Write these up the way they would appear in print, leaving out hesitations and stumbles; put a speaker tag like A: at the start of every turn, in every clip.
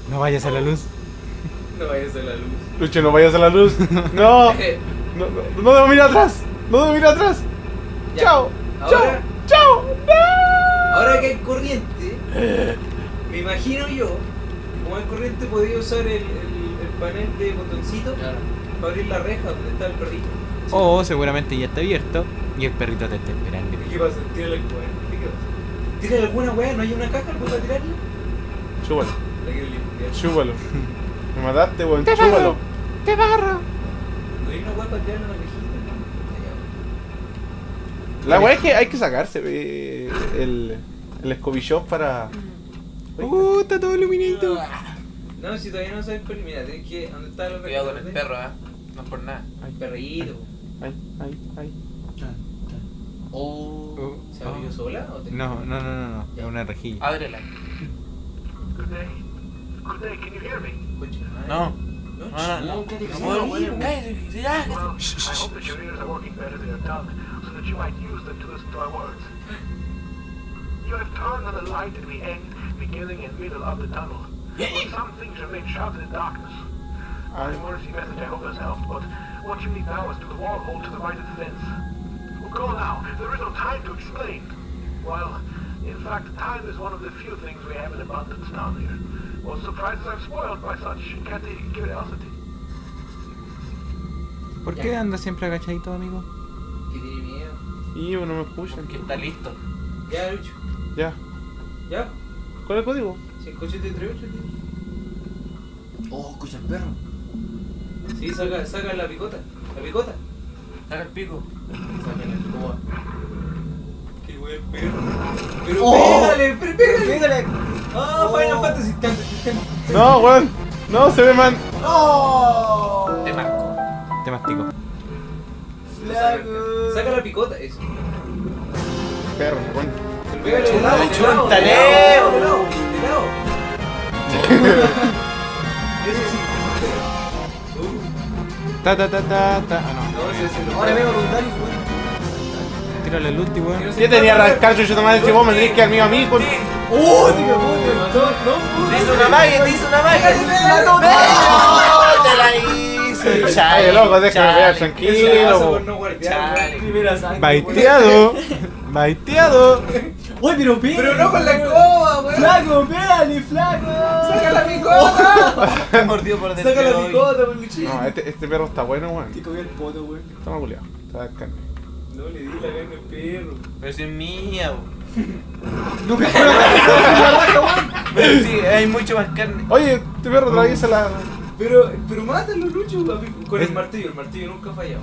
A: No vayas a la luz.
B: No vayas a la luz.
C: Lucho, no vayas a la luz. No. No debo mirar atrás. No debo mirar atrás.
B: Ya.
C: Chao.
B: Ahora,
C: Chao.
B: ahora que hay corriente, me imagino yo, que como hay corriente, podía usar el panel de botoncito
D: Claro.
B: para abrir la reja donde está el perrito.
A: O seguramente ya está abierto y el perrito te está esperando.
B: ¿Y qué pasa? Tírale el weón. ¿Qué pasa? Tírale alguna weá, ¿no hay una caja para tirarle?
C: Chúbalo.
B: La quiero limpiar.
C: Chúbalo. Me mataste, weón. Chúbalo.
A: ¡Te barro!
B: ¿No hay una weá para tirarle a una cajita? No.
C: La weá es que hay que sacarse el escobillón para.
A: Está todo iluminito.
B: No, si todavía no sabes, pero mira, tienes que. ¿Dónde está el
D: Cuidado con el perro, no es por nada.
B: El perrito.
C: Ay.
D: Oh.
B: ¿Se abrió sola o te...
A: No. Es una rejilla.
D: Ábrela.
E: Good day. Good day, can you hear me?
B: Concha de madre.
D: No.
B: No,
D: No,
B: cállate,
D: no,
B: cállate.
D: cállate, ya.
E: Well, I hope that your ears are working better than your tongue, so that you might use them to listen to our words. You have turned on the light at the end, beginning and middle of the tunnel. But some things remain shrouded in darkness. Our emergency message I hope has helped, but what you need now is to the wall hole to the right of the fence. Well, go now. There is no time to explain. Well, in fact, time is one of the few things we have in abundance down here. Well, surprises I'm spoiled by such catty curiosity.
A: ¿Por qué anda siempre agachadito, amigo?
B: Que tiene miedo.
C: Y no me escuchan.
D: Que está listo.
B: Ya, Lucho.
C: Ya.
B: ¿Ya?
C: ¿Cuál es el código?
B: 5738 tienes.
D: Oh, escucha el perro.
B: Sí, saca la picota. La picota.
D: Saca el pico.
B: Saca la escoba. Qué buen perro. Pero
D: Oh.
B: pégale. Ah, Final Fantasy.
C: No, weón. No, se ve man.
D: Te marco.
A: Te mastico.
B: Saca la picota, eso.
C: Perro, weón.
B: Pero pégale de lado, de lado.
D: Chúntaleo.
B: De lado. Eso sí.
A: Ta. Ah, no.
B: No, ese es el...
D: Ahora vengo con Darius,
A: Tírale el ulti, weón.
C: ¿Qué tenía arrancar, yo tomar si vos me tenés que dar mío a mí con.
D: ¡Oh! Te hizo una magia, te hizo una magia. ¡No! ¡Te la hice!
C: Ay, loco, déjame ver, tranquilo.
B: por no guardiar.
D: Primera sangre.
A: Baiteado.
D: ¡Uy, pero pega!
B: Pero no con la escoba, weón.
D: ¡Flaco, pégale, flaco!
B: Saca la picota.
D: Me mordió por dentro.
B: Saca la picota, por Luchín.
C: No, este perro está bueno, weón.
D: Te comió el poto, güey.
C: Está maculeado. Está carne.
B: No le di la carne al perro.
D: Pero si es mía,
A: No me
D: pero sí, hay mucho más carne.
C: Oye, este perro atraviesa la.
B: Pero mátalo, Lucho, papi. Con el martillo nunca ha fallado.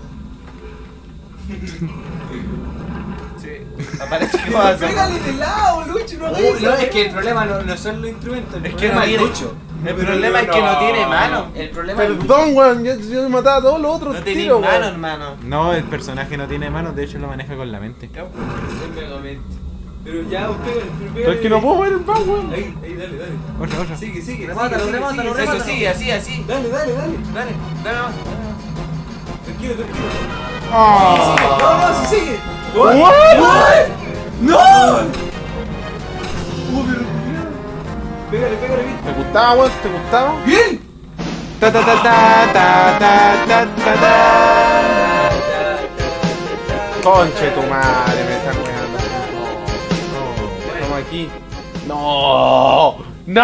D: Sí, aparece que va a hacer.
B: Pégale de lado, Lucho, no hagas
D: No,
B: eso.
D: es que el problema no son los instrumentos.
B: Es
D: El
B: que
D: problema
B: no
D: es
B: tiene-
D: Lucho. El problema es que no tiene mano. El problema es
C: Perdón, weón, yo mataba a todos los otros.
D: no tiene
C: tiros,
D: mano,
C: weón.
D: hermano.
A: No, el personaje no tiene manos, de hecho lo maneja con la mente.
B: Es megamente. Pero ya, pégale,
C: Pero es que no puedo ver el pan, weón.
B: Ahí, dale.
A: Otra.
B: Sigue.
D: Remátalo. Eso sigue, así.
B: Dale.
D: Dale más.
B: Tranquilo.
C: Ah.
B: No, sigue.
C: What?
B: ¡No! Pégale, bien.
C: ¿Te gustaba, weón? ¿Te gustaba?
B: ¡Bien!
A: Ta.
C: Conche tu madre, me están weando. Estamos aquí. No.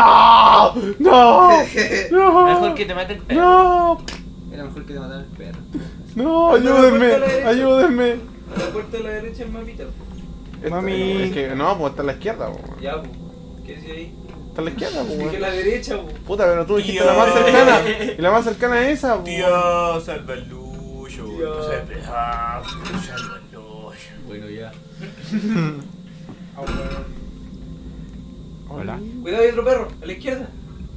D: Mejor que te mate el perro.
C: No.
D: Era mejor que te matara el perro.
C: No, ayúdenme.
B: A la puerta de la derecha el mapita.
A: Mami.
C: Es que no, pues está a la izquierda, weón.
B: Ya, pues. ¿Qué decía ahí?
C: Está a la izquierda,
B: Dije
C: weón.
B: la derecha, pues.
C: Puta, pero tú dijiste
D: Tío.
C: la más cercana. Y la más cercana es esa, weón.
D: Tío, salva el Lucho.
B: Tío.
D: No se peja, salva el Lucho.
B: Bueno, ya.
A: Hola.
B: Cuidado, hay otro perro, a la izquierda.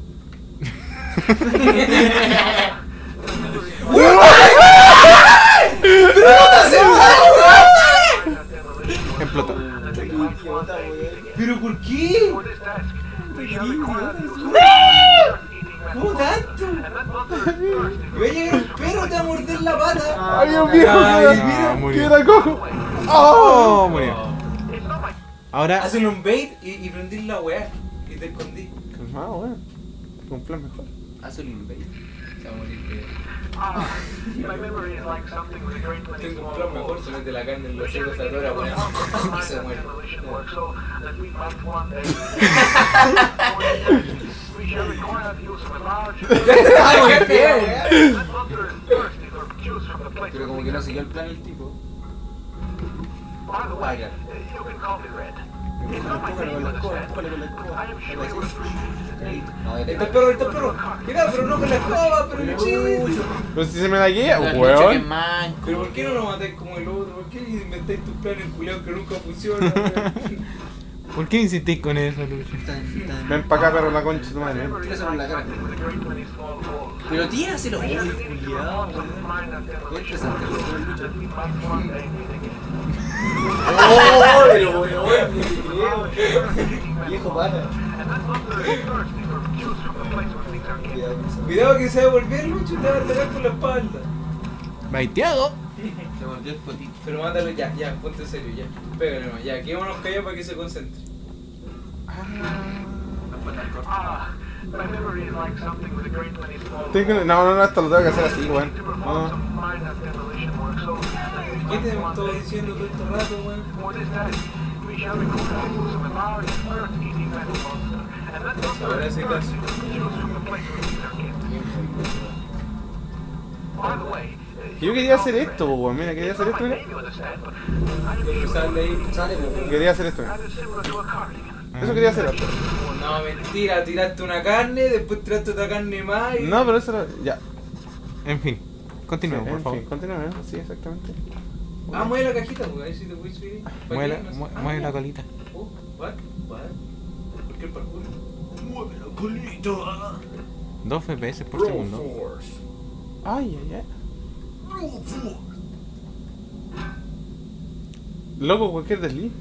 A: Explota.
B: ¿Pero por qué?
E: For this task, we shall require you to
B: ¿Cómo tanto? Va a llegar un perro, te va a morder la pata.
C: Ay, un viejo
B: Ay,
C: que
B: mira,
C: era,
A: murió.
C: que era cojo.
A: Oh, murió.
E: It's not my
A: Ahora.
B: Hacen un bait y prendí la weá. Y te escondí.
C: Calmado, weón. Un plan mejor.
D: Hazlo imbécil.
B: Se va a morir de...
E: My memory is like something with a great many
B: Tengo un
E: small
B: plan mejor,
E: holes.
B: se mete la carne en los hijos, se atora, weón. Y se muere.
E: Demolition work, so that we might one day we shall require the use of a large
B: ¡Muy bien!
E: that monster is thirsty for juice from the place.
D: Pero como que no siguió el plan el tipo.
E: By the way,
D: Vaya.
E: you can call me Red.
D: Empújalo con la escoba, empújalo con la escoba.
E: I am sure you appreciate it.
D: No,
B: Está el perro, está el perro. Mira, pero no con la escoba, pero Luchito.
C: Pero si se me da guía,
D: Que
C: weón.
D: manco.
B: Pero ¿por qué no lo matáis como el otro? ¿Por qué inventáis tus planes culiados que nunca funcionan?
A: ¿Por qué insistís con eso, Lucho?
C: Ven pa' acá, perro, la concha de tu madre. ven.
D: Tíraselo en la cara.
E: With a great many small holes.
D: Pero tíraselo. Uy, culiao.
E: Mine and demolition
D: Interesante,
E: work,
D: lo Lucho.
E: that we might one day meet again.
D: ¡Oh, pero weón! No te creo. Viejo pana.
E: And that monster is thirsty for juice from the place where things are kept.
B: Cuidado que se va a volver Lucho y te va a atacar por la espalda.
A: Baiteado.
D: Se mordió el potito.
B: Pero mátalo ya, ya, ponte serio, ya. Pégale nomás, ya, quedémonos callados para que se concentre.
E: My memory is like something with a great many small
C: Tengo que- No, esto lo tengo que hacer así, weón.
E: to perform
C: No.
E: some mine and demolition work, so
B: ¿Qué te estoy diciendo todo este rato, weón?
E: for this day, we shall require the use of a large earth-eating metal monster. And that monster
B: Ahora
E: is
B: sí
E: thirsty
B: caso.
E: for juice from the place where things are kept. By the way,
C: Yo quería hacer esto, weón. Mira, quería hacer esto, mira.
B: Pero sale ahí.
D: Sale, weón.
C: Quería hacer esto, mira.
E: that is similar to a cardigan.
C: Eso quería hacer.
B: No, mentira, tiraste una carne, después tiraste otra carne más y...
C: No, pero eso era. Ya.
A: En fin, continuemos, por
C: En
A: favor.
C: fin, continuemos. Sí, exactamente.
B: Ah, mueve la cajita, pues, a ver si te puedes subir. ¿Para
A: Mueve
B: qué?
A: la,
B: No sé.
A: mueve
B: Ah,
A: la colita.
B: what? ¿Por qué el parkour?
A: 2 FPS por segundo.
C: Ay, ay, ay. Loco, cualquier desliz.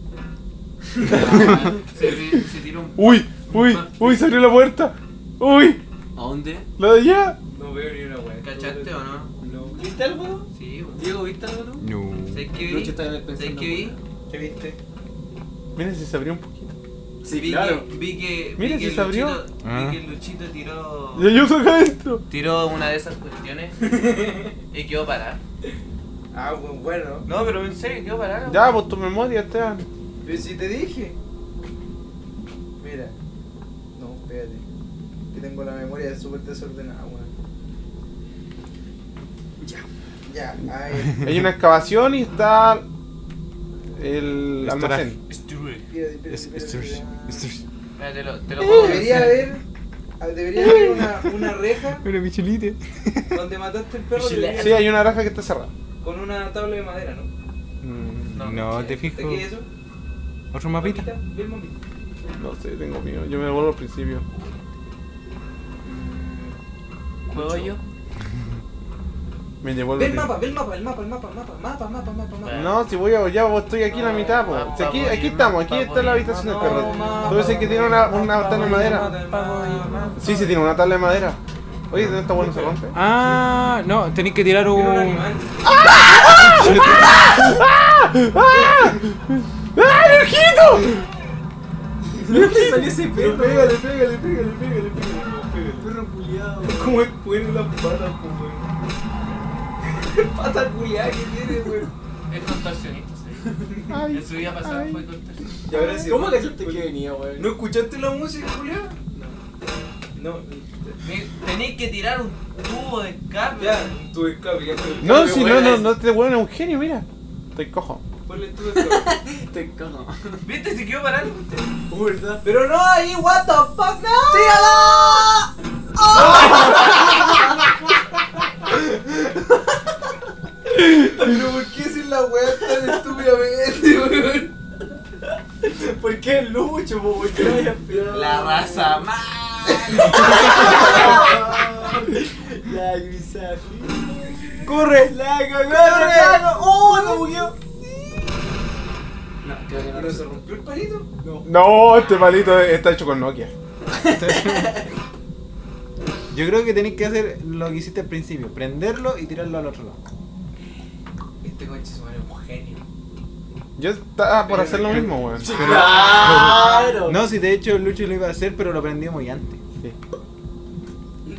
D: Se tiró un...
C: Uy, uy, uy, se abrió la puerta. Uy,
D: ¿A dónde?
C: la de allá.
B: No veo ni una weá.
D: ¿Cachaste o no?
B: No.
D: ¿Viste algo? Sí, weón. Diego, ¿viste algo tú?
A: No.
D: ¿Sabes qué vi?
C: Lucho
D: ¿Sabes qué vi?
B: ¿Qué viste?
C: Miren si se abrió un poquito.
D: Sí, vi que
C: Mira,
D: vi que
C: si se abrió.
D: Luchito-
A: Ah.
D: Vi que el Luchito tiró...
C: Y yo acá adentro.
D: Tiró una de esas cuestiones y quedó parada.
B: Ah, bueno.
D: No, pero en serio, quedó parada.
C: Ya, pues tu memoria, Esteban.
B: Pero si te dije. Mira. No, espérate. Que tengo la memoria súper desordenada, weón. Ya, ahí.
C: Hay una excavación y está el almacén.
D: Mira, te lo puedo
B: Debería
D: decir.
B: haber una reja
A: Pero Michelite.
B: donde mataste el perro.
D: Michelle.
B: debería
C: Sí, hay una raja que está cerrada.
B: con una tabla de madera, ¿no?
A: No, te fijo.
B: ¿De qué es eso?
A: ¿Otro mapita?
B: Ve el mapita.
C: No sé, tengo miedo. Yo me devuelvo al principio.
D: ¿Juego yo?
C: Me devuelvo
B: Ve
C: al
B: el mapa,
C: principio.
B: ve el mapa.
C: No, si voy a ya vos estoy aquí en la mitad, po. Si aquí estamos, aquí está la habitación del perro. Tú dices que tiene una tabla de madera. Sí, sí, tiene una tabla de madera. Oye, ¿dónde está bueno se rompe?
A: Ah, no, tenéis que tirar
B: Tiene un
A: un.
B: animal.
C: ¡Ah, Lujito!
B: ¿De dónde salió ese perro? Pégale.
D: Perro culiado.
B: ¿Cómo ponen las patas, weón? Pata culiada que tiene, weón.
D: Es contorsionista, sí.
C: Ay,
D: En su vida pasada
C: ay.
D: fue contorsionista.
B: Y ahora sí.
D: ¿Cómo cachaste que venía, weón?
B: ¿No escuchaste la música, culiada? No.
D: Tenéis que tirar un tubo de escape.
B: Ya, tu escape, ya te-
C: No,
B: ya
C: si
B: me
C: no,
B: voy a-
C: no te vuelven un genio, mira. Estoy cojo.
B: Ponle tu escape.
D: Te cago. ¿Viste? Se quedó parado. ¿Verdad?
B: Pero no, ahí, what the fuck, no. Pero ¿por qué sin la weá tan estúpidamente, weón?
D: ¿Por qué el Lucho, po? ¿Por qué no había pegado? La raza mala. La Grisafi.
B: ¡Corre!
D: La cagó. ¡Oh, se murió! No, creo que no.
B: ¿Pero se rompió el palito?
C: No, este palito está hecho con Nokia.
A: Yo creo que tenéis que hacer lo que hiciste al principio: prenderlo y tirarlo al otro lado.
B: Este conche se es un genio.
C: Yo estaba por hacer lo mismo, weón.
D: ¡Claro!
A: No, si de hecho Lucho lo iba a hacer, pero lo prendimos y antes.
C: Sí.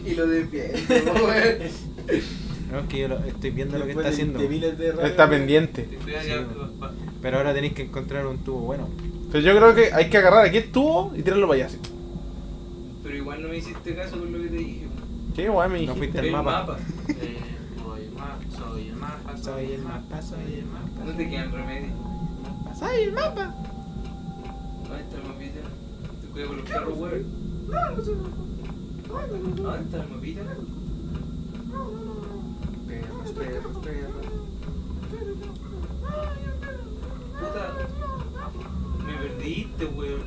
B: Y lo defiende, weón.
A: No, es que yo estoy viendo lo que está haciendo.
C: Está pendiente.
A: Pero ahora tenéis que encontrar un tubo bueno.
C: Pero yo creo que hay que agarrar aquí el tubo y tirarlo para allá. ¿Sí?
B: Pero igual no me hiciste caso con lo que te dije.
C: ¿Qué guay me
A: No
C: dijiste?
A: fuiste al
B: El
A: mapa.
B: mapa.
D: Soy el mapa, soy el mapa,
A: Soy el mapa, soy el mapa.
B: No te quedan remedio.
A: Soy el mapa.
B: ¿Dónde está el mapita? ¿Te cuidas con los perros, weón? ¿Dónde está el mapita?
D: Perros.
B: Puta. Me perdiste, weón.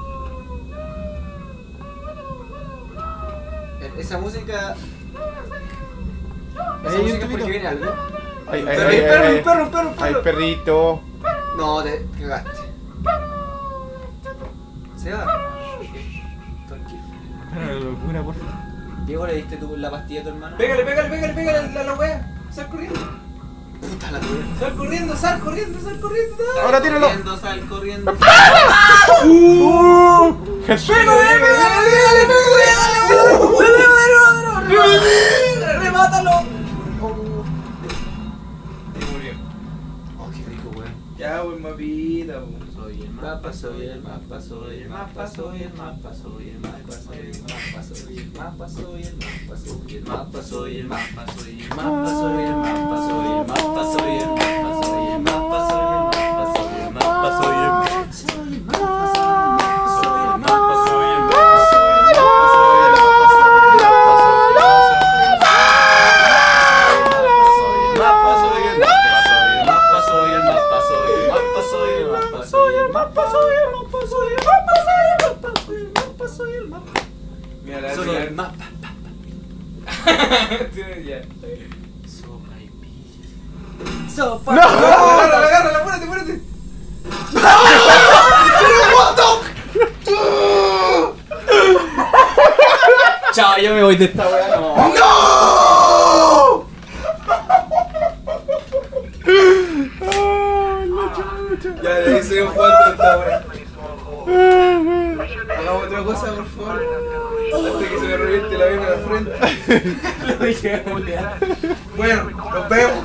D: Esa música.
A: Ahí hay
D: Esa
A: un
D: música es
A: tubito.
D: porque viene algo.
C: Ay,
D: Pero hay perro, un perro.
C: Ay, perrito.
D: No, te cagaste. Se va. Tranquilo.
A: Para la locura, por favor.
D: Diego, ¿le diste tú la pastilla a tu hermano?
B: Pégale a la wea. Sal corriendo.
D: Puta la tuya.
B: Sal corriendo.
A: Ahora tíralo.
D: Sal corriendo.
C: Jesús.
D: ¡Remátalo!
B: Y murió.
D: Oh, qué rico, weón.
B: Ya, weón, mapita, weón.
D: Soy el mapa, soy el mapa, soy el mapa, soy el mapa, soy el mapa, soy el mapa, soy el mapa, soy el mapa, soy el mapa, soy el mapa, soy el mapa, soy el mapa, soy el mapa, soy el mapa, soy el mapa, soy el mapa, soy el mapa, soy el mapa, soy el mapa, soy el
B: Mira,
D: soy el mapa.
B: Ya.
D: Sopa y pilla. Sopa.
C: ¡No!
B: Agárrala, apúrate.
D: Chao, yo me voy de esta weá.
B: Ya, de ahí seguimos jugando esta wea. Hagamos otra cosa, por favor. Antes que se me reviente la vena en la frente. Bueno, nos vemos.